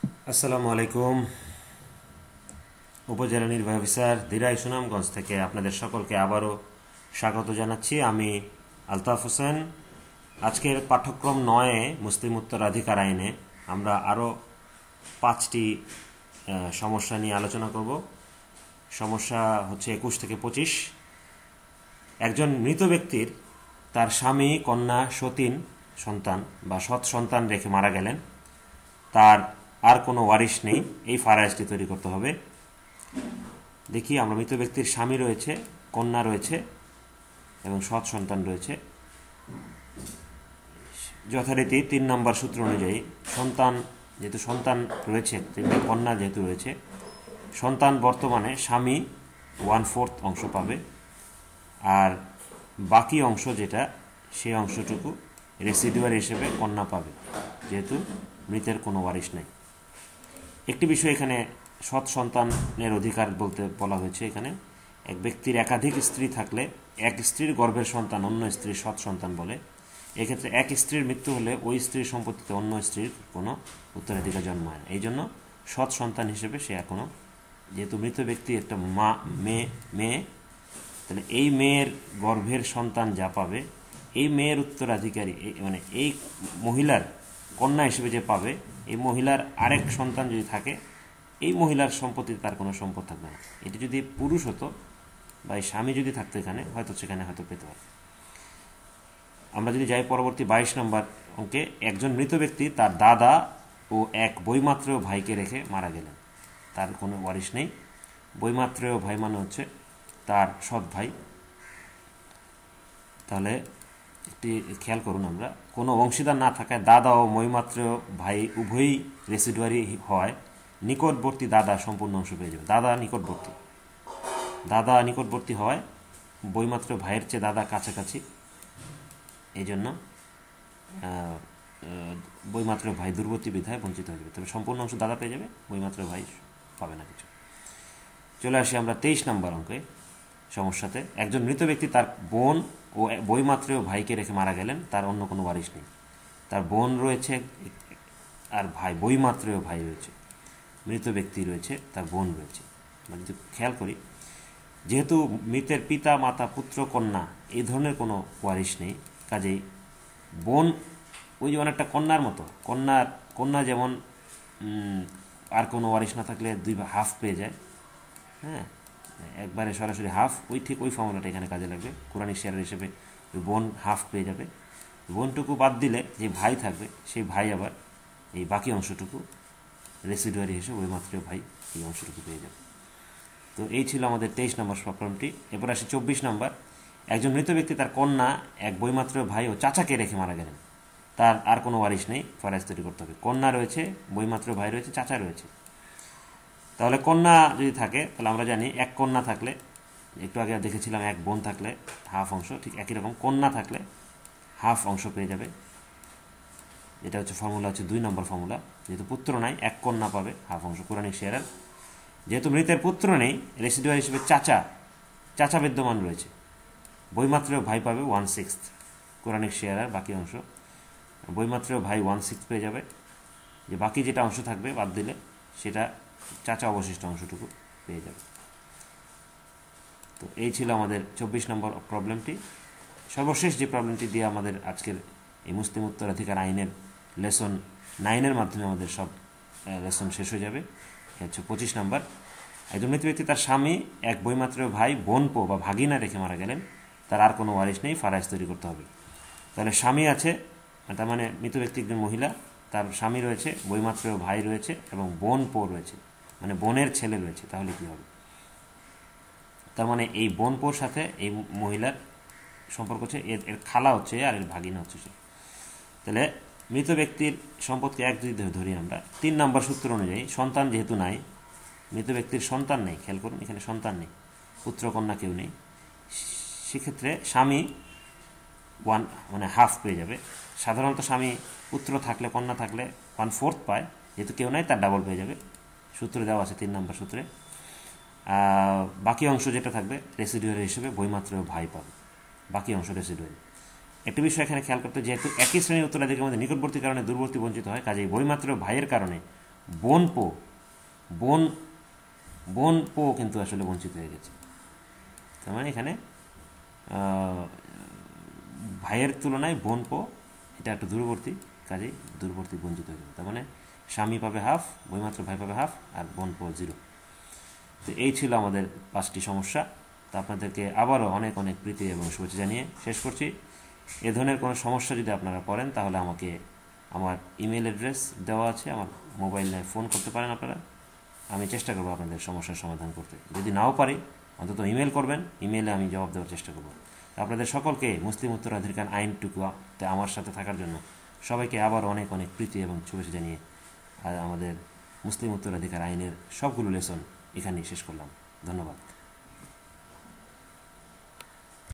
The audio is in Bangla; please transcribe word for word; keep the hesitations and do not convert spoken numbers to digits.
আসসালামু আলাইকুম। উপজেলা নির্বাহী অফিসার দিরাই সুনামগঞ্জ থেকে আপনাদের সকলকে আবারও স্বাগত জানাচ্ছি। আমি আলতাফ হোসেন। আজকের পাঠ্যক্রম নয়ে মুসলিম উত্তরাধিকার আইনে আমরা আরও পাঁচটি আহ, সমস্যা নিয়ে আলোচনা করব। সমস্যা হচ্ছে একুশ থেকে পঁচিশ। একজন মৃত ব্যক্তির তার স্বামী, কন্যা, সতীন সন্তান বা সৎ সন্তান রেখে মারা গেলেন, তার আর কোনো ওয়ারিশ নেই, এই ফারাইজটি তৈরি করতে হবে। দেখি আমরা মৃত ব্যক্তির স্বামী রয়েছে, কন্যা রয়েছে এবং সৎ সন্তান রয়েছে। যথারীতি তিন নম্বর সূত্র অনুযায়ী সন্তান যেহেতু সন্তান রয়েছে, কন্যা যেহেতু রয়েছে, সন্তান বর্তমানে স্বামী ওয়ান ফোর্থ অংশ পাবে, আর বাকি অংশ যেটা সেই অংশটুকু রেসিডুয়ার হিসেবে কন্যা পাবে, যেহেতু মৃতের কোনো ওয়ারিশ নাই। একটি বিষয় এখানে সৎ সন্তানের অধিকার বলতে বলা হয়েছে। এখানে এক ব্যক্তির একাধিক স্ত্রী থাকলে এক স্ত্রীর গর্ভের সন্তান অন্য স্ত্রীর সৎ সন্তান বলে। এক্ষেত্রে এক স্ত্রীর মৃত্যু হলে ওই স্ত্রীর সম্পত্তিতে অন্য স্ত্রীর কোনো উত্তরাধিকার জন্মায় না। এই জন্য সৎ সন্তান হিসেবে সে এখনও, যেহেতু মৃত ব্যক্তি একটা মা মেয়ে মেয়ে তাহলে এই মেয়ের গর্ভের সন্তান যা পাবে, এই মেয়ের উত্তরাধিকারী মানে এই মহিলার কন্যা হিসেবে যে পাবে, এই মহিলার আরেক সন্তান যদি থাকে, এই মহিলার সম্পত্তিতে তার কোনো সম্পদ থাকবে না। এটি যদি পুরুষ হতো বা এই স্বামী যদি থাকতো এখানে, হয়তো সেখানে হয়তো পেতে পারে। আমরা যদি যাই পরবর্তী বাইশ নম্বর অঙ্কে, একজন মৃত ব্যক্তি তার দাদা ও এক বৈমাত্রেয় ভাইকে রেখে মারা গেলেন, তার কোনো ওয়ারিশ নেই। বৈমাত্রেয় ভাই মানে হচ্ছে তার সৎ ভাই। তাহলে একটি খেয়াল করুন, আমরা কোনো অংশীদার না থাকায় দাদা ও বৈমাত্রেয় ভাই উভয়ই রেসিডুয়ারি হয়, নিকটবর্তী দাদা সম্পূর্ণ অংশ পেয়ে যাবে। দাদা নিকটবর্তী দাদা নিকটবর্তী হওয়ায় বৈমাত্রেয় ভাইয়ের চেয়ে দাদা কাছাকাছি, এই জন্য বৈমাত্রেয় ভাই দূরবর্তী বিধায় বঞ্চিত হয়ে যাবে। তবে সম্পূর্ণ অংশ দাদা পেয়ে যাবে, বৈমাত্রেয় ভাই পাবে না কিছু। চলে আসি আমরা তেইশ নম্বর অঙ্কে সমস্যাতে। একজন মৃত ব্যক্তি তার বোন ও বৈমাত্রেয় ভাইকে রেখে মারা গেলেন, তার অন্য কোনো ওয়ারিশ নেই। তার বোন রয়েছে আর ভাই, বৈমাত্রেয় ভাই রয়েছে, মৃত ব্যক্তি রয়েছে, তার বোন রয়েছে। আমরা যদি খেয়াল করি, যেহেতু মৃতের পিতা, মাতা, পুত্র, কন্যা এই ধরনের কোনো ওয়ারিশ নেই, কাজেই বোন ওই যে অনেকটা কন্যার মতো। কন্যার কন্যা যেমন আর কোনো ওয়ারিশ না থাকলে দুই হাফ পেয়ে যায়, হ্যাঁ, একবারে সরাসরি হাফ, ওই ঠিক ওই ফর্মুলাটা এখানে কাজে লাগবে। কোরআনিক শেয়ার হিসেবে ওই বোন হাফ পেয়ে যাবে। বোনটুকু বাদ দিলে যে ভাই থাকবে, সেই ভাই আবার এই বাকি অংশটুকু রেসিডুয়ারি হিসেবে ওই মাত্র ভাই এই অংশটুকু পেয়ে যাবে। তো এই ছিল আমাদের তেইশ নম্বর প্রবলেমটি। এরপর আসি চব্বিশ নম্বর। একজন মৃত ব্যক্তি তার কন্যা, এক বৈমাত্র ভাই ও চাচাকে রেখে মারা গেলেন, তার আর কোনো ওয়ারিশ নেই, ফারাইজ তৈরি করতে হবে। কন্যা রয়েছে, বৈমাত্র ভাই রয়েছে, চাচা রয়েছে। তাহলে কন্যা যদি থাকে, তাহলে আমরা জানি এক কন্যা থাকলে, একটু আগে দেখেছিলাম এক বোন থাকলে হাফ অংশ, ঠিক একই রকম কন্যা থাকলে হাফ অংশ পেয়ে যাবে। এটা হচ্ছে ফর্মুলা, হচ্ছে দুই নম্বর ফর্মুলা। যেহেতু পুত্র নাই, এক কন্যা পাবে হাফ অংশ, কোরআনিক শেয়ারের। যেহেতু মৃতের পুত্র নেই, রেসিডুয়ার হিসেবে চাচা চাচা বিদ্যমান রয়েছে, বৈমাত্রেয় ভাই পাবে ওয়ান সিক্সথ, কোরআনিক শেয়ারের বাকি অংশ। বৈমাত্রেয় ভাই ওয়ান সিক্সথ পেয়ে যাবে, যে বাকি যেটা অংশ থাকবে বাদ দিলে সেটা চাচা অবশিষ্ট অংশটুকু পেয়ে যাবে। তো এই ছিল আমাদের চব্বিশ নম্বর প্রবলেমটি। সর্বশেষ যে প্রবলেমটি দিয়ে আমাদের আজকের এই মুসলিম উত্তরাধিকার আইনের লেসন নাইনের মাধ্যমে আমাদের সব লেসন শেষ হয়ে যাবে। হচ্ছে পঁচিশ নম্বর। একজন মৃত ব্যক্তি তার স্বামী, এক বৈমাত্রেয় ভাই, বোনপো বা ভাগিনা রেখে মারা গেলেন, তার আর কোনো ওয়ারিশ নেই, ফারাইজ তৈরি করতে হবে। তাহলে স্বামী আছে, তার মানে মৃত ব্যক্তি একজন মহিলা, তার স্বামী রয়েছে, বৈমাত্রেয় ভাই রয়েছে এবং বোনপো রয়েছে, মানে বোনের ছেলে রয়েছে। তাহলে কী হবে? তার মানে এই বোনপোর সাথে এই মহিলার সম্পর্ক হচ্ছে, এর এর খালা হচ্ছে আর এর ভাগিনা হচ্ছে সে। তাহলে মৃত ব্যক্তির সম্পদকে এক যদি ধরি আমরা, তিন নম্বর সূত্র অনুযায়ী সন্তান যেহেতু নাই, মৃত ব্যক্তির সন্তান নেই, খেয়াল করুন এখানে সন্তান নেই, পুত্র কন্যা কেউ নেই, সেক্ষেত্রে স্বামী ওয়ান মানে হাফ পেয়ে যাবে। সাধারণত স্বামী পুত্র থাকলে, কন্যা থাকলে ওয়ান ফোর্থ পায়, যেহেতু কেউ নাই তার ডাবল পেয়ে যাবে, সূত্রে দেওয়া আছে তিন নম্বর সূত্রে। বাকি অংশ যেটা থাকবে রেসিডুয়ারি হিসেবে বৈমাত্রেয় ভাই পাবে, বাকি অংশ রেসিডুয়ারি। একটি বিষয় এখানে খেয়াল করতে, যেহেতু একই শ্রেণীর উত্তরাধিকার মধ্যে নিকটবর্তী কারণে দূরবর্তী বঞ্চিত হয়, কাজেই বৈমাত্রেয় ভাইয়ের কারণে বোন পো বোন বোন পো কিন্তু আসলে বঞ্চিত হয়ে গেছে। তার মানে এখানে ভাইয়ের তুলনায় বোন পো এটা একটু দূরবর্তী, কাজেই দূরবর্তী বঞ্চিত হয়ে যাবে। তার মানে স্বামী পাবে হাফ, বইমাত্র ভাই পাবে হাফ, আর বোন পো জিরো। তো এই ছিল আমাদের পাঁচটি সমস্যা। তো আপনাদেরকে আবারও অনেক অনেক প্রীতি এবং শুভেচ্ছা জানিয়ে শেষ করছি। এ ধরনের কোনো সমস্যা যদি আপনারা পড়েন তাহলে আমাকে আমার ইমেল অ্যাড্রেস দেওয়া আছে, আমার মোবাইলে ফোন করতে পারেন আপনারা। আমি চেষ্টা করবো আপনাদের সমস্যার সমাধান করতে। যদি নাও পারি অন্তত ইমেল করবেন, ইমেলে আমি জবাব দেওয়ার চেষ্টা করব। আপনাদের সকলকে মুসলিম উত্তরাধিকার আইনটুকুতে আমার সাথে থাকার জন্য সবাইকে আবার অনেক অনেক প্রীতি এবং শুভেচ্ছা জানিয়ে আমাদের মুসলিম উত্তরাধিকার আইনের সবগুলো লেসন এখানেই শেষ করলাম। ধন্যবাদ।